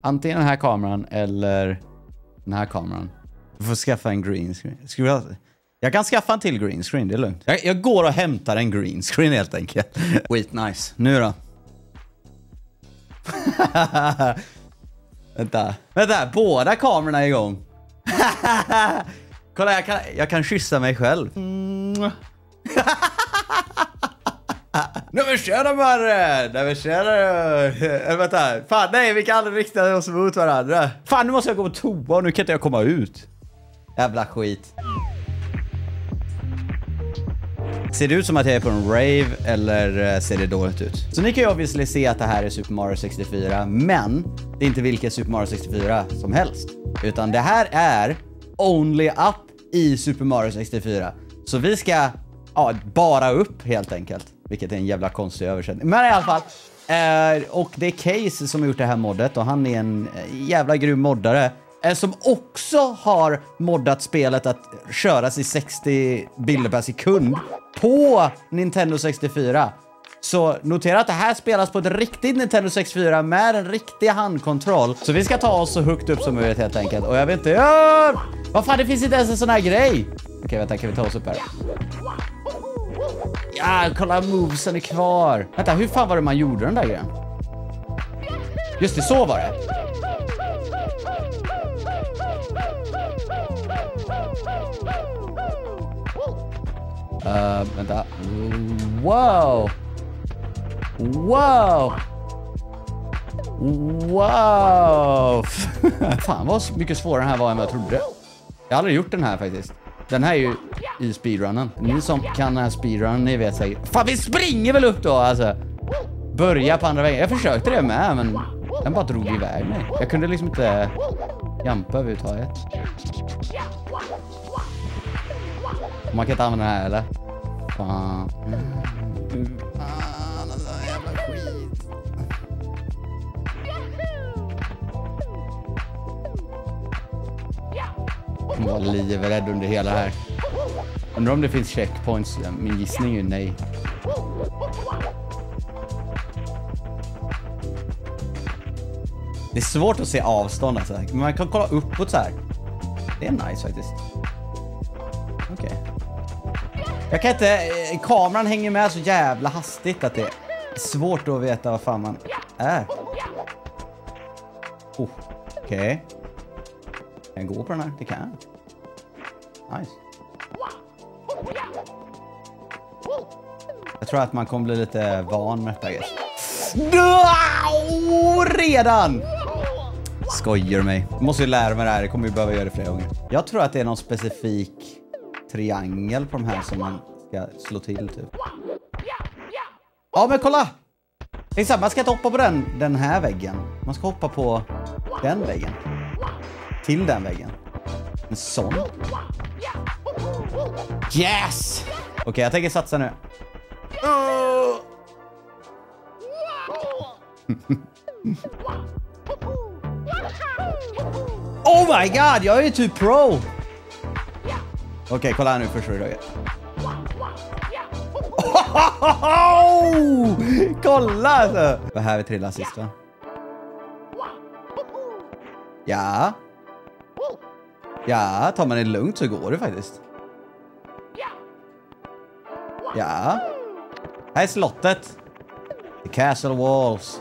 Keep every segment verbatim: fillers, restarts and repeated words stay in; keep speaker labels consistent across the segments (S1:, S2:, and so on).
S1: Antingen den här kameran eller den här kameran. Du får skaffa en green screen. Jag, jag kan skaffa en till green screen, det är lugnt. Jag, jag går och hämtar en green screen helt enkelt. Wait, nice. Nu då? Vänta. Vänta, båda kamerorna är igång. Kolla, jag kan, jag kan kyssa mig själv. Mm. Nej men tjena Marre! Nej men tjena! Eller vänta, fan nej vi kan aldrig rikta oss mot varandra. Fan nu måste jag gå på toa och nu kan inte jag komma ut. Jävla skit. Ser det ut som att jag är på en rave eller ser det dåligt ut? Så ni kan ju obviously se att det här är Super Mario sextiofyra, men det är inte vilket Super Mario sextiofyra som helst. Utan det här är Only Up i Super Mario sextiofyra. Så vi ska ja, bara upp helt enkelt. Vilket är en jävla konstig översättning. Men i alla fall. Eh, och det är Case som har gjort det här moddet. Och han är en jävla grym moddare. Eh, som också har moddat spelet att köras i sextio bilder per sekund. På Nintendo sextiofyra. Så notera att det här spelas på ett riktigt Nintendo sextiofyra. Med en riktig handkontroll. Så vi ska ta oss så högt upp som möjligt helt enkelt. Och jag vet inte. Ja, vad fan, det finns inte ens en sån här grej. Okej, vänta, kan vi ta oss upp här? Ja, kolla, movesen är kvar. Vänta, hur fan var det man gjorde den där grejen? Just det, så var det. Uh, vänta. Wow. Wow. Wow. Fan, vad mycket svårare den här var än vad jag trodde. Jag har aldrig gjort den här faktiskt. Den här är ju i speedrunnen. Ni som kan den här speedrunnen, ni vet säkert. Fan, vi springer väl upp då, alltså. Börja på andra vägen. Jag försökte det med, men den bara drog iväg mig. Jag kunde liksom inte jampa överhuvudtaget. Man kan inte använda den här, eller? Fan. Mm. Fan, alltså, jävla skit. Jag var livrädd under hela här. Undrar om det finns checkpoints. Min gissning är ju nej. Det är svårt att se avstånd alltså. Men man kan kolla uppåt så här. Det är nice faktiskt. Okej. Okay. Jag kan inte... Kameran hänger med så jävla hastigt att det är svårt att veta vad fan man är. Oh, okej. Okay. Kan jag gå på den här? Det kan jag. Nice. Jag tror att man kommer bli lite van med detta. No! Redan! Skojar mig. Jag måste ju lära mig det här. Jag kommer ju behöva göra det flera gånger. Jag tror att det är någon specifik triangel på de här som man ska slå till typ. Ja, men kolla! Exakt, man ska inte hoppa på den, den här väggen. Man ska hoppa på den väggen. Till den väggen. En sån. Yes! Okej, okay, jag tänker satsa nu. Oh my god, jag är ju typ pro. Okej, okay, kolla här nu första dagen. Oh, kolla alltså. Vad här vi trillar sist va? Ja. Ja, tar man det lugnt så går det faktiskt. Ja. Här är slottet. The castle walls.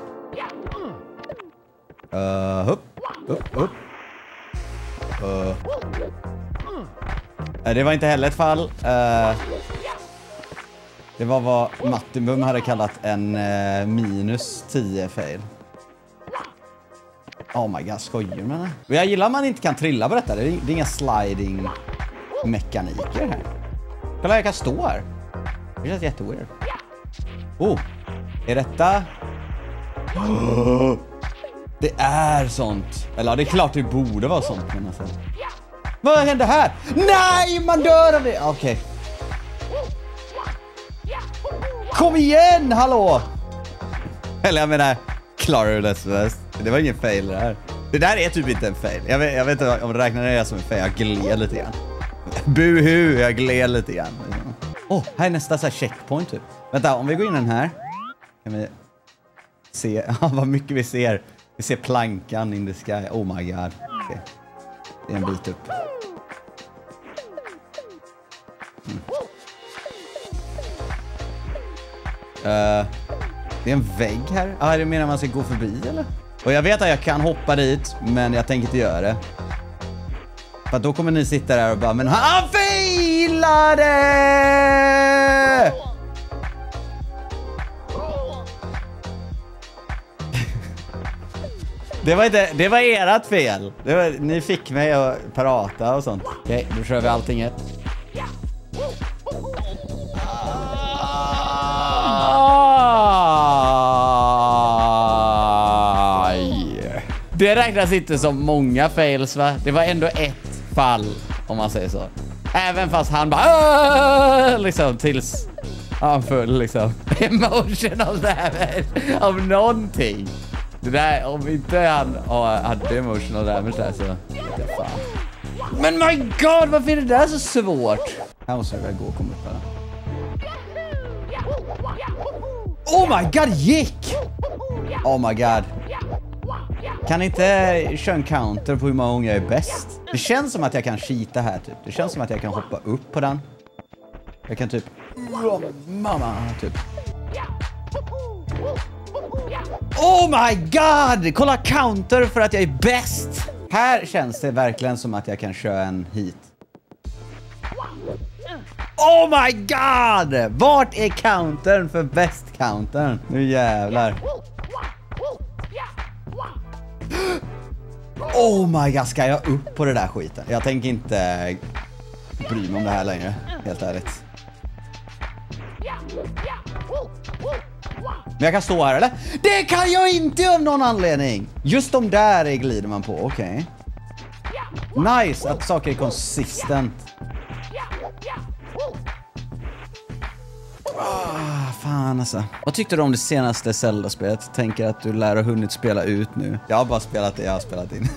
S1: Uh, upp, upp, upp. Uh. Uh, det var inte heller ett fall. Uh, det var vad Mattimum hade kallat en uh, minus tio fail. Oh my god, skojar man. Jag gillar att man inte kan trilla på detta. Det är, det är inga sliding mekaniker här. Kolla, jag kan stå här. Det känns jätteweird. Oh, är detta? Oh, det är sånt. Eller ja, det är klart det borde vara sånt. Men alltså. Vad händer här? Nej, man dör av det. Okej. Okay. Kom igen, hallå. Eller jag menar, klarar du det? Det var ingen fail det här. Det där är typ inte en fail. Jag vet, jag vet inte om det räknar det som en fail. Jag gled lite grann. Buhu, jag gled lite grann. Åh, oh, här är nästa så här checkpoint typ. Vänta, om vi går in den här kan vi se ja, vad mycket vi ser Vi ser plankan in the sky. Oh my god. Okay. Det är en bit upp. Mm. Uh, det är en vägg här. Ja, ah, det menar man ska gå förbi eller? Och jag vet att jag kan hoppa dit, men jag tänker inte göra det. För då kommer ni sitta där och bara, men han failade! Det var inte, det var ert fel. Det var, ni fick mig att prata och sånt. Okej, okay, då kör vi allting ett. Det räknas inte som många fails, va? Det var ändå ett fall, om man säger så. Även fast han bara liksom tills han full liksom emotional damage av någonting. Det där, om inte han oh, hade emotional damage där så det fan. Men my god, varför är det där så svårt? Här måste jag väl gå och komma upp här. Oh my god, gick! Oh my god. Kan inte köra en counter på hur många gånger jag är bäst? Det känns som att jag kan cheata här typ. Det känns som att jag kan hoppa upp på den. Jag kan typ... Mamma, typ. Oh my god! Kolla counter för att jag är bäst! Här känns det verkligen som att jag kan köra en hit. Oh my god! Vart är countern för bäst countern? Nu jävlar. Oh my god, ska jag upp på det där skiten? Jag tänker inte bry mig om det här längre, helt ärligt. Men jag kan stå här, eller? Det kan jag inte av någon anledning! Just de där glider man på, okej. Okay. Nice att saker är konsistent. Ah, fan alltså. Vad tyckte du om det senaste Zelda-spelet? Tänker att du lär ha hunnit spela ut nu. Jag har bara spelat det jag har spelat in.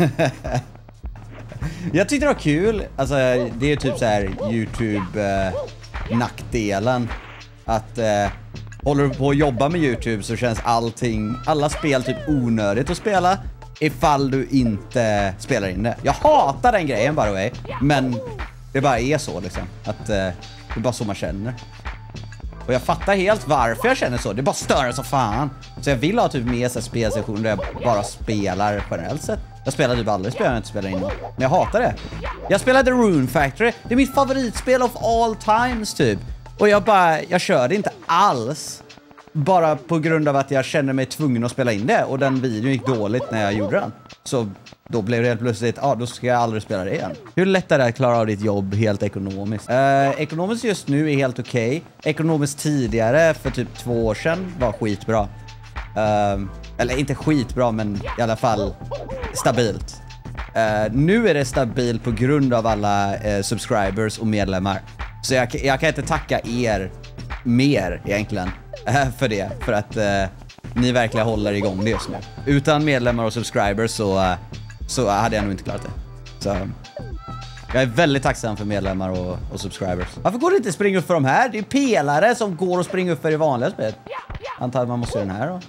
S1: Jag tyckte det var kul. Alltså det är typ så här YouTube-nackdelen. Eh, att eh, håller du på att jobba med YouTube så känns allting, alla spel typ onödigt att spela ifall du inte spelar in det. Jag hatar den grejen by the way. Men det bara är så liksom. Att eh, det är bara så man känner. Och jag fattar helt varför jag känner så. Det är bara större så fan. Så jag vill ha typ med sig spelsessioner där jag bara spelar generellt sett. Jag spelar typ aldrig spel jag inte spelar in. Men jag hatar det. Jag spelade Rune Factory. Det är mitt favoritspel of all times typ. Och jag bara, jag körde inte alls. Bara på grund av att jag kände mig tvungen att spela in det. Och den videon gick dåligt när jag gjorde den. Så då blev det helt plötsligt, ja ah, då ska jag aldrig spela det igen. Hur lätt är det att klara av ditt jobb helt ekonomiskt? Eh, ekonomiskt just nu är helt okej. Okay. Ekonomiskt tidigare för typ två år sedan var skitbra. Eh, eller inte skitbra men i alla fall stabilt. Eh, nu är det stabilt på grund av alla eh, subscribers och medlemmar. Så jag, jag kan inte tacka er mer egentligen eh, för det. För att eh, ni verkligen håller igång det just nu. Utan medlemmar och subscribers så, uh, så hade jag nog inte klarat det. Så jag är väldigt tacksam för medlemmar och, och subscribers. Varför går det inte att springa upp för de här? Det är pelare som går och springer upp för i vanliga spel. Antar att man måste göra den här då.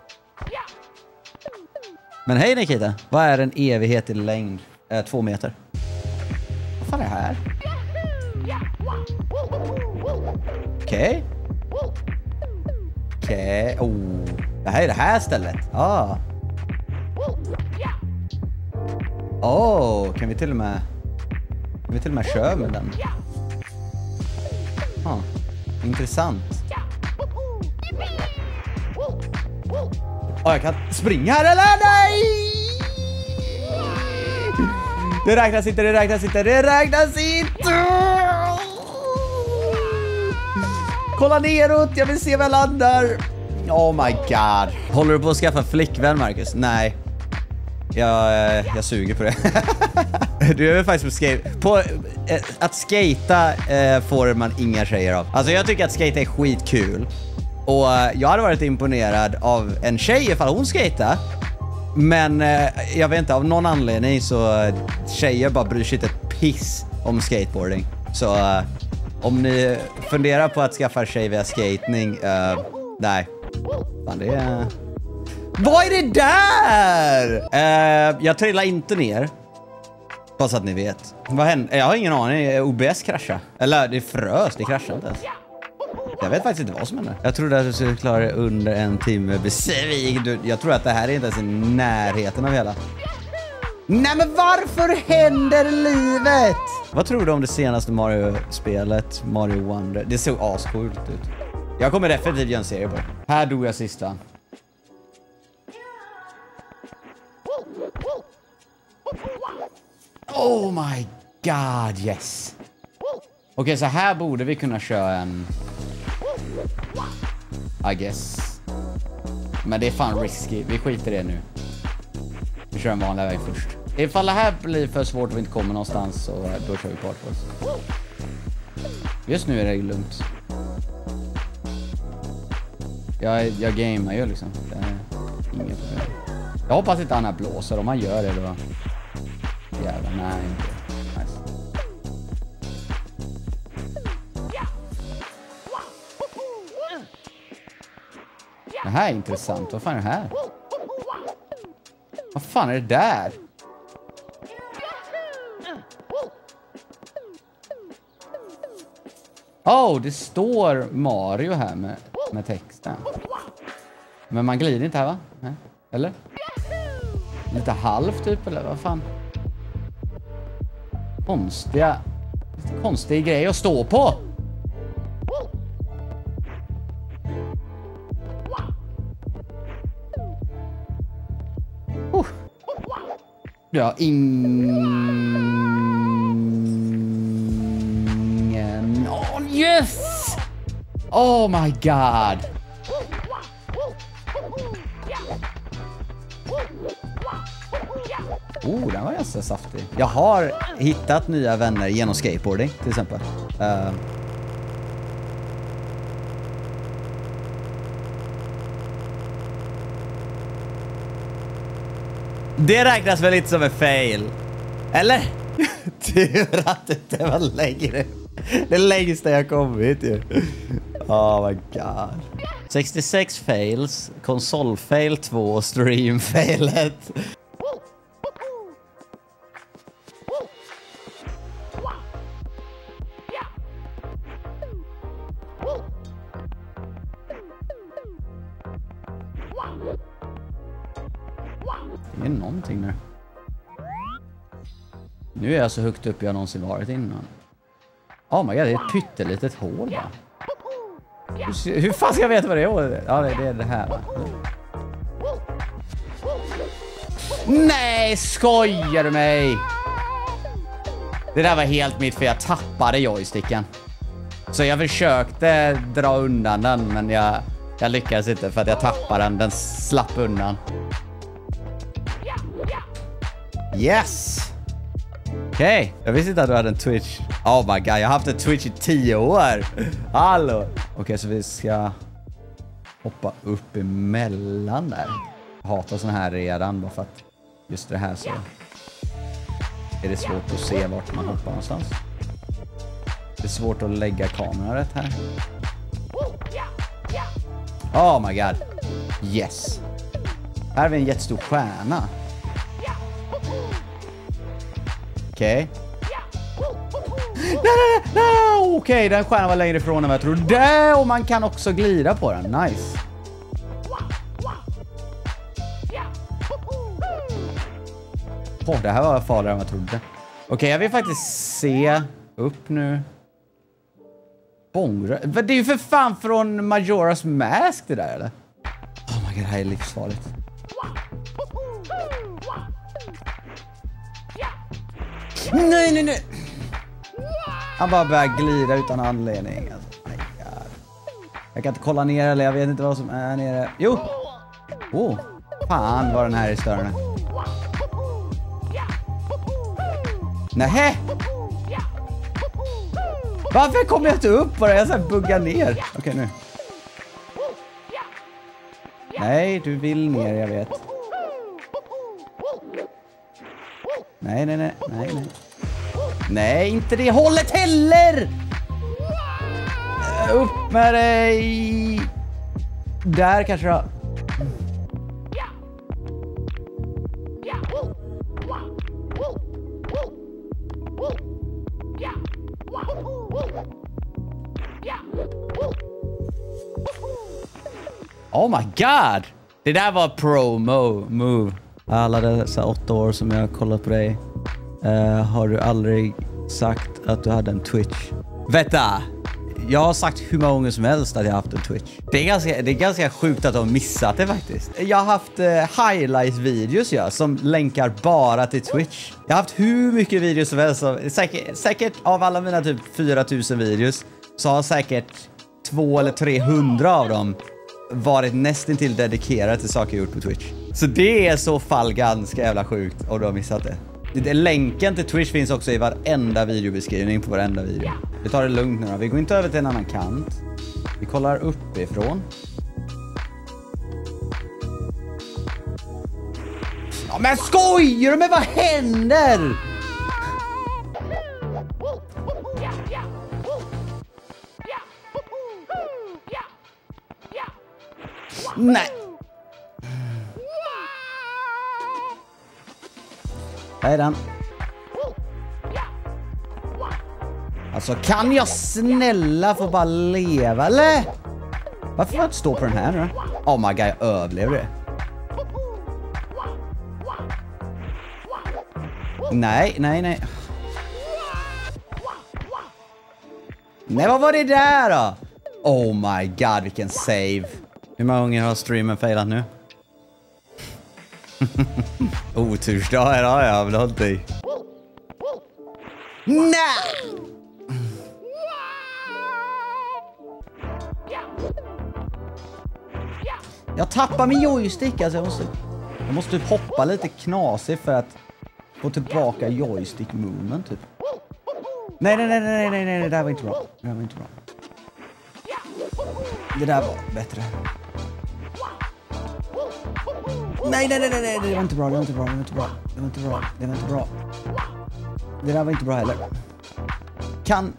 S1: Men hej Nikita. Vad är en evighet i längd? Eh, två meter. Vad fan är det här? Okej. Okay. Okej. Okay. Oh. Det här är det här stället. Ah. Oh, kan vi till och med kan vi till och med köra med den? Ah. Intressant. Oh, jag kan springa här eller nej? Det räknas inte, det räknas inte, det räknas inte. Kolla neråt, jag vill se var jag landar. Oh my god. Håller du på att skaffa flickvän, Marcus? Nej. Jag, jag suger på det. Du är väl faktiskt på skate. På, eh, att skata eh, får man inga tjejer av. Alltså jag tycker att skata är skitkul. Och eh, jag hade varit imponerad av en tjej ifall hon skata. Men eh, jag vet inte, av någon anledning så eh, tjejer bara bryr sig inte ett piss om skateboarding. Så eh, om ni funderar på att skaffa tjej via skating, eh, nej. Fan, det är... Vad är det där? Uh, jag trillar inte ner. Bara så att ni vet. Vad hände? Jag har ingen aning. O B S kraschade. Eller det frös, det kraschade inte ens. Jag vet faktiskt inte vad som händer. Jag trodde att du skulle klara det under en timme. Besvig. Jag tror att det här är inte ens i närheten av hela. Nej, men varför händer livet? Vad tror du om det senaste Mario-spelet? Mario Wonder. Det såg ascoolt ut. Jag kommer definitivt göra en serie på det. Här dog jag sista. Oh my god, yes. Okej, okay, så här borde vi kunna köra en... I guess. Men det är fan risky. Vi skiter i det nu. Vi kör en vanlig väg först. Ifall det här blir för svårt och vi inte kommer någonstans så då kör vi partwars. Just nu är det lugnt. Jag, jag gamear ju liksom. Det är inget problem. Jag hoppas inte han här blåser. Om han gör det då... Jävlar, nej inte. Nice. Det här är intressant. Vad fan är det här? Vad fan är det där? Oh, det står Mario här med, med texten. Men man glider inte här, va? Nej. Eller? Lite halvt typ, eller vad fan? Konstiga... Konstiga grejer att stå på! Uh. Ja, ingen... Oh, yes! Oh my god! Oh, den var ganska saftig. Jag har hittat nya vänner genom skateboarding, till exempel. Uh. Det räknas väl inte som en fail? Eller? Tur att det inte var längre. Det längsta jag kommit ju. Oh my god. sextiosex fails, konsolfail två, streamfailet. Det är någonting där. Nu är jag så högt upp jag någonsin varit innan. Oh my god, det är ett pyttelitet hål va? Hur, hur fan ska jag veta vad det är? Ja, det, det är det här va? Nej, skojar du mig? Det där var helt mitt för jag tappade joysticken. Så jag försökte dra undan den, men jag, jag lyckades inte för att jag tappade den. Den slapp undan. Yes! Okej, okay. Jag visste inte att du hade en Twitch. Oh my god, jag har haft en Twitch i tio år. Hallå! Okej, okay, så vi ska hoppa upp emellan där. Jag hatar sån här redan, bara för att just det här så är det svårt att se vart man hoppar någonstans. Det är svårt att lägga kameran rätt här. Oh my god. Yes. Här har vi en jättestor stjärna. Okej. Okay. Nej, nej, nej. Okej, okay, den stjärnan var längre ifrån än vad jag trodde. Och man kan också glida på den. Nice. Oh, det här var farligare än vad jag trodde. Okej, okay, jag vill faktiskt se upp nu. Bångrö. Det är ju för fan från Majora's Mask det där, eller? Oh my god, det här är livsfarligt. Nej, nej, nej. Han bara börjar glida utan anledning. Alltså, my god. Jag kan inte kolla ner eller jag vet inte vad som är nere. Jo. Oh. Fan vad den här är större. Nej. Varför kommer jag inte upp bara? Jag så här buggar ner. Okej, okay, nu. Nej, du vill ner, jag vet. Nej, nej, nej, nej, nej. Nej, inte det hållet heller! Upp med dig! Där kanske då. Oh my god! Det där var promo move. Alla dessa åtta år som jag har kollat på dig. Uh, har du aldrig sagt att du hade en Twitch? Vänta! Jag har sagt hur många gånger som helst att jag har haft en Twitch. Det är ganska, det är ganska sjukt att de har missat det faktiskt. Jag har haft uh, highlight-videos ja, som länkar bara till Twitch. Jag har haft hur mycket videos som helst. Som, säkert, säkert av alla mina typ fyra tusen videos så har säkert två eller trehundra av dem varit nästintill dedikerade till saker jag gjort på Twitch. Så det är så fall ganska jävla sjukt om du har missat det. Det, länken till Twitch finns också i varenda videobeskrivning på varenda video. Vi tar det lugnt nu då. Vi går inte över till en annan kant. Vi kollar uppifrån. Ja, men skojar du med vad händer? Nej. Här är den. Alltså, kan jag snälla få bara leva, eller? Varför får jag inte stå på den här nu? Oh my god, jag överlever det. Nej, nej, nej. Nej, vad var det där då? Oh my god, vilken save. Hur många gånger har streamen failat nu? Otursdag idag, jag har någonting. Nej! Jag tappar min joystick, alltså jag måste, jag måste typ hoppa lite knasigt för att få tillbaka joystick movement typ. Nej, nej, nej, nej, nej, nej, det där var inte bra. Det där var inte bra. Det där var bättre. Nej, nej, nej, nej, det var inte bra, det var inte bra, det var inte bra, det var inte bra, det var inte bra. Det där var inte bra heller. Kan...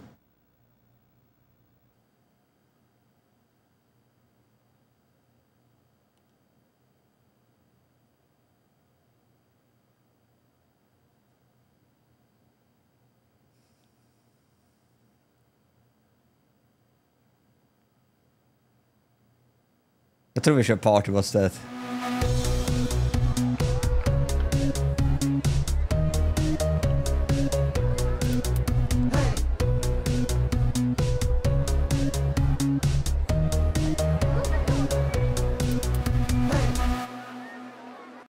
S1: Jag tror vi kör party på stället.